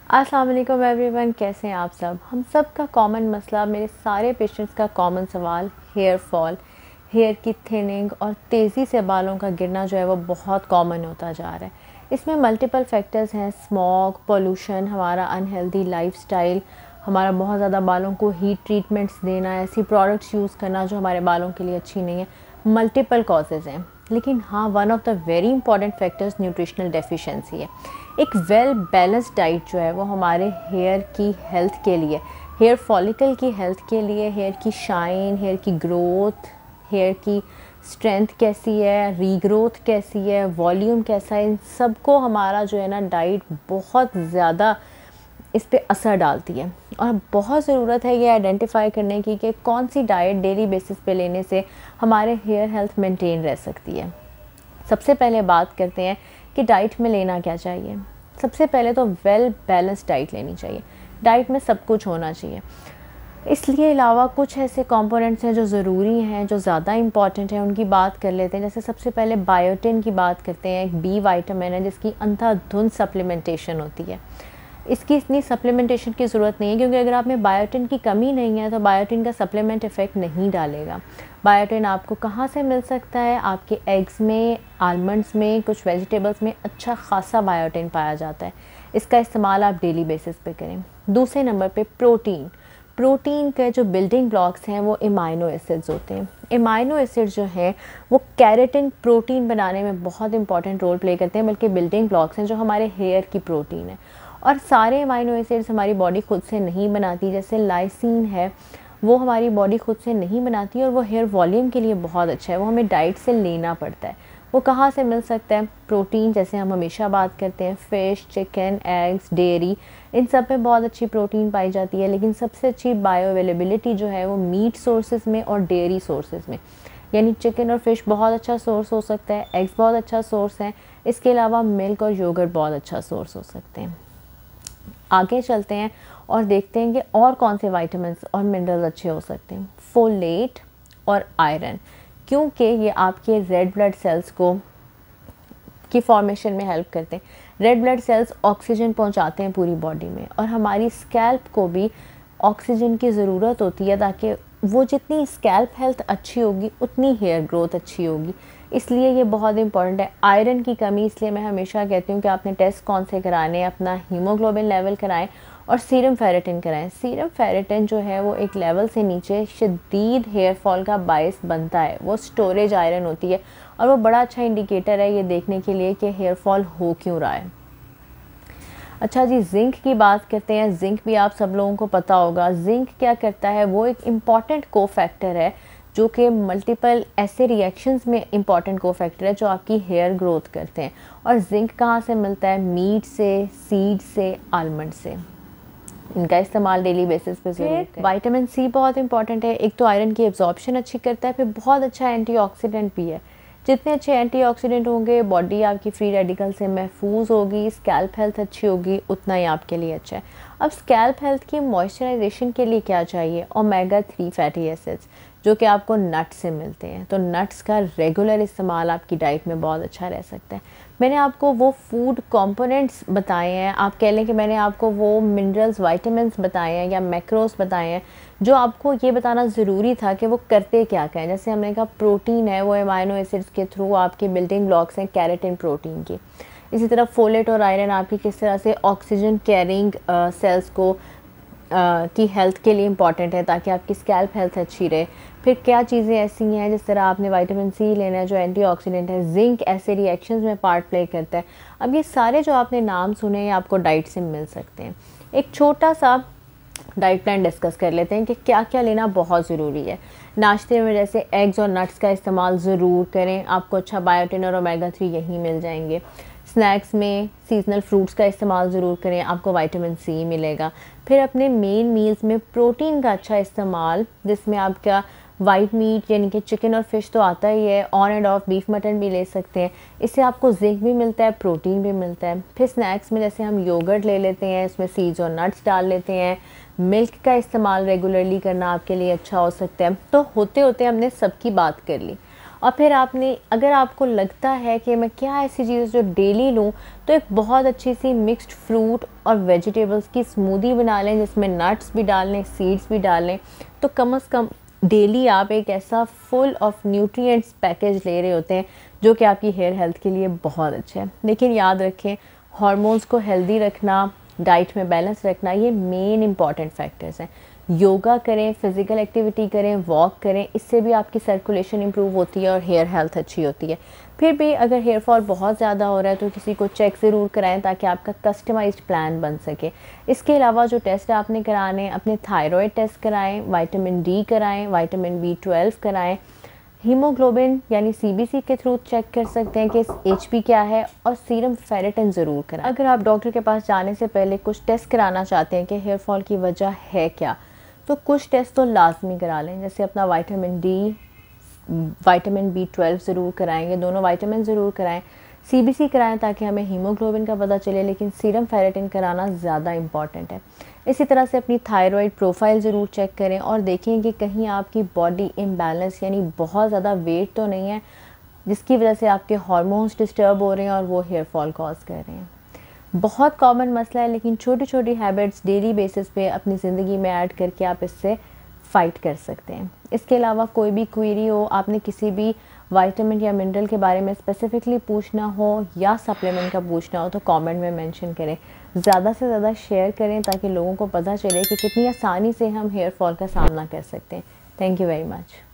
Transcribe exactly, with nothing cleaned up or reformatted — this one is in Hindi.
अस्सलाम वालेकुम एवरीवन, कैसे हैं आप सब। हम सब का कॉमन मसला, मेरे सारे पेशेंट्स का कॉमन सवाल हेयर फॉल, हेयर की थिनिंग और तेज़ी से बालों का गिरना जो है वो बहुत कॉमन होता जा रहा है। इसमें मल्टीपल फैक्टर्स हैं, स्मॉग, पोल्यूशन, हमारा अनहेल्दी लाइफस्टाइल, हमारा बहुत ज़्यादा बालों को हीट ट्रीटमेंट्स देना, ऐसी प्रोडक्ट्स यूज़ करना जो हमारे बालों के लिए अच्छी नहीं है। मल्टीपल कॉजेज़ हैं, लेकिन हाँ, one of the very important factors nutritional deficiency है। एक वेल बैलेंस्ड डाइट जो है वो हमारे हेयर की हेल्थ के लिए, हेयर फॉलिकल की हेल्थ के लिए, हेयर की शाइन, हेयर की ग्रोथ, हेयर की स्ट्रेंथ कैसी है, रीग्रोथ कैसी है, वॉल्यूम कैसा है, इन सबको हमारा जो है ना डाइट बहुत ज़्यादा इस पे असर डालती है। और बहुत ज़रूरत है ये आइडेंटिफाई करने की कि कौन सी डाइट डेली बेसिस पे लेने से हमारे हेयर हेल्थ मेंटेन रह सकती है। सबसे पहले बात करते हैं कि डाइट में लेना क्या चाहिए। सबसे पहले तो वेल बैलेंस्ड डाइट लेनी चाहिए। डाइट में सब कुछ होना चाहिए। इसलिए अलावा कुछ ऐसे कंपोनेंट्स हैं जो ज़रूरी हैं, जो ज़्यादा इंपॉर्टेंट हैं, उनकी बात कर लेते हैं। जैसे सबसे पहले बायोटिन की बात करते हैं। एक बी विटामिन है जिसकी अंधाधुंध सप्लीमेंटेशन होती है। इसकी इतनी सप्लीमेंटेशन की ज़रूरत नहीं है, क्योंकि अगर आप में बायोटिन की कमी नहीं है तो बायोटिन का सप्लीमेंट इफ़ेक्ट नहीं डालेगा। बायोटिन आपको कहाँ से मिल सकता है? आपके एग्स में, आलमंड्स में, कुछ वेजिटेबल्स में अच्छा खासा बायोटिन पाया जाता है। इसका इस्तेमाल आप डेली बेसिस पे करें। दूसरे नंबर पे प्रोटीन। प्रोटीन के जो बिल्डिंग ब्लॉक्स हैं वो अमाइनो एसिड्स होते हैं। अमाइनो एसिड्स जो हैं वो केराटिन प्रोटीन बनाने में बहुत इंपॉर्टेंट रोल प्ले करते हैं, बल्कि बिल्डिंग ब्लॉक्स हैं जो हमारे हेयर की प्रोटीन है। और सारे अमाइनो एसिड्स हमारी बॉडी खुद से नहीं बनाती। जैसे लाइसिन है वो हमारी बॉडी खुद से नहीं बनाती और वो हेयर वॉल्यूम के लिए बहुत अच्छा है, वो हमें डाइट से लेना पड़ता है। वो कहाँ से मिल सकता है? प्रोटीन, जैसे हम हमेशा बात करते हैं, फ़िश, चिकन, एग्स, डेयरी, इन सब में बहुत अच्छी प्रोटीन पाई जाती है। लेकिन सबसे अच्छी बायो अवेलेबिलिटी जो है वो मीट सोर्सेज में और डेयरी सोर्सेज में, यानी चिकन और फिश बहुत अच्छा सोर्स हो सकता है, एग्स बहुत अच्छा सोर्स है। इसके अलावा मिल्क और योगर्ट बहुत अच्छा सोर्स हो सकते हैं। आगे चलते हैं और देखते हैं कि और कौन से विटामिन्स और मिनरल्स अच्छे हो सकते हैं। फोलेट और आयरन, क्योंकि ये आपके रेड ब्लड सेल्स को की फॉर्मेशन में हेल्प करते हैं। रेड ब्लड सेल्स ऑक्सीजन पहुंचाते हैं पूरी बॉडी में, और हमारी स्कैल्प को भी ऑक्सीजन की ज़रूरत होती है, ताकि वो जितनी स्कैल्प हेल्थ अच्छी होगी उतनी हेयर ग्रोथ अच्छी होगी। इसलिए ये बहुत इंपॉर्टेंट है। आयरन की कमी, इसलिए मैं हमेशा कहती हूँ कि आपने टेस्ट कौन से कराने हैं, अपना हीमोग्लोबिन लेवल कराएं और सीरम फेरेटिन कराएं। सीरम फेरेटिन जो है वो एक लेवल से नीचे शदीद हेयर फॉल का बायस बनता है। वो स्टोरेज आयरन होती है और वो बड़ा अच्छा इंडिकेटर है ये देखने के लिए कि हेयर फॉल हो क्यों रहा है। अच्छा जी, जिंक की बात करते हैं। जिंक भी आप सब लोगों को पता होगा। जिंक क्या करता है? वो एक इम्पॉर्टेंट को फैक्टर है जो कि मल्टीपल ऐसे रिएक्शंस में इम्पॉर्टेंट को फैक्टर है जो आपकी हेयर ग्रोथ करते हैं। और जिंक कहाँ से मिलता है? मीट से, सीड से, आलमंड से। इनका इस्तेमाल डेली बेसिस पे ज़रूर करें। विटामिन सी बहुत इंपॉर्टेंट है। एक तो आयरन की एब्जॉर्प्शन अच्छी करता है, फिर बहुत अच्छा एंटीऑक्सीडेंट भी है। जितने अच्छे एंटीऑक्सीडेंट होंगे, बॉडी आपकी फ्री रेडिकल से महफूज होगी, स्कैल्प हेल्थ अच्छी होगी, उतना ही आपके लिए अच्छा है। अब स्कैल्प हेल्थ की मॉइस्चराइजेशन के लिए क्या चाहिए? ओमेगा थ्री फैटी एसिड्स, जो कि आपको नट से मिलते हैं। तो नट्स का रेगुलर इस्तेमाल आपकी डाइट में बहुत अच्छा रह सकता है। मैंने आपको वो फूड कंपोनेंट्स बताए हैं, आप कह लें कि मैंने आपको वो मिनरल्स, विटामिन्स बताए हैं या मैक्रोस बताए हैं जो आपको ये बताना ज़रूरी था कि वो करते क्या क्या है। जैसे हमने कहा प्रोटीन है, वो अमाइनो एसिड्स के थ्रू आपके बिल्डिंग ब्लॉक्स हैं केराटिन प्रोटीन की। इसी तरह फोलेट और आयरन आपकी किस तरह से ऑक्सीजन कैरिंग सेल्स को Uh, की हेल्थ के लिए इम्पॉर्टेंट है, ताकि आपकी स्कैल्प हेल्थ अच्छी रहे। फिर क्या चीज़ें ऐसी हैं, जिस तरह आपने विटामिन सी लेना है जो एंटीऑक्सीडेंट है। जिंक ऐसे रिएक्शंस में पार्ट प्ले करता है। अब ये सारे जो आपने नाम सुने हैं आपको डाइट से मिल सकते हैं। एक छोटा सा डाइट प्लान डिस्कस कर लेते हैं कि क्या क्या लेना बहुत ज़रूरी है। नाश्ते में जैसे एग्स और नट्स का इस्तेमाल ज़रूर करें, आपको अच्छा बायोटिन और ओमेगा थ्री यहीं मिल जाएंगे। स्नैक्स में सीजनल फ्रूट्स का इस्तेमाल ज़रूर करें, आपको विटामिन सी मिलेगा। फिर अपने मेन मील्स में प्रोटीन का अच्छा इस्तेमाल, जिसमें आपका वाइट मीट यानी कि चिकन और फिश तो आता ही है, on and off beef mutton भी ले सकते हैं। इससे आपको जिंक भी मिलता है, प्रोटीन भी मिलता है। फिर स्नैक्स में जैसे हम योगर्ट ले लेते हैं, इसमें सीड्स और नट्स डाल लेते हैं। मिल्क का इस्तेमाल रेगुलरली करना आपके लिए अच्छा हो सकता है। तो होते होते हमने सबकी बात कर ली। और फिर आपने, अगर आपको लगता है कि मैं क्या ऐसी चीज़ जो डेली लूँ, तो एक बहुत अच्छी सी मिक्स्ड फ्रूट और वेजिटेबल्स की स्मूदी बना लें जिसमें नट्स भी डाल लें, सीड्स भी डाल लें। तो कम से कम डेली आप एक ऐसा फुल ऑफ न्यूट्रिएंट्स पैकेज ले रहे होते हैं जो कि आपकी हेयर हेल्थ के लिए बहुत अच्छा है। लेकिन याद रखें, हार्मोन्स को हेल्दी रखना, डाइट में बैलेंस रखना, ये मेन इंपॉर्टेंट फैक्टर्स हैं। योगा करें, फिज़िकल एक्टिविटी करें, वॉक करें, इससे भी आपकी सर्कुलेशन इंप्रूव होती है और हेयर हेल्थ अच्छी होती है। फिर भी अगर हेयर फॉल बहुत ज़्यादा हो रहा है तो किसी को चेक ज़रूर कराएं ताकि आपका कस्टमाइज्ड प्लान बन सके। इसके अलावा जो टेस्ट आपने कराने, अपने थायराइड टेस्ट कराएं, विटामिन डी कराएं, विटामिन बी ट्वेल्व कराएं, हीमोग्लोबिन यानी सीबीसी के थ्रू चेक कर सकते हैं कि एचपी क्या है, और सीरम फेरेटिन ज़रूर कराएं। अगर आप डॉक्टर के पास जाने से पहले कुछ टेस्ट कराना चाहते हैं कि हेयर फॉल की वजह है क्या, तो कुछ टेस्ट तो लाजमी करा लें। जैसे अपना vitamin D, vitamin B twelve ज़रूर कराएंगे, दोनों विटामिन ज़रूर कराएं, सीबीसी कराएं ताकि हमें हीमोग्लोबिन का पता चले, लेकिन सीरम फेरेटिन कराना ज़्यादा इम्पॉर्टेंट है। इसी तरह से अपनी थायराइड प्रोफाइल ज़रूर चेक करें और देखें कि कहीं आपकी बॉडी इम्बैलेंस यानी बहुत ज़्यादा वेट तो नहीं है जिसकी वजह से आपके हार्मोन्स डिस्टर्ब हो रहे हैं और वो हेयर फॉल कॉज कर रहे हैं। बहुत कॉमन मसला है, लेकिन छोटी छोटी हैबिट्स डेली बेसिस पे अपनी ज़िंदगी में ऐड करके आप इससे फ़ाइट कर सकते हैं। इसके अलावा कोई भी क्वेरी हो, आपने किसी भी विटामिन या मिनरल के बारे में स्पेसिफिकली पूछना हो या सप्लीमेंट का पूछना हो तो कमेंट में मेंशन करें। ज़्यादा से ज़्यादा शेयर करें ताकि लोगों को पता चले कि कितनी आसानी से हम हेयर फॉल का सामना कर सकते हैं। Thank you very much.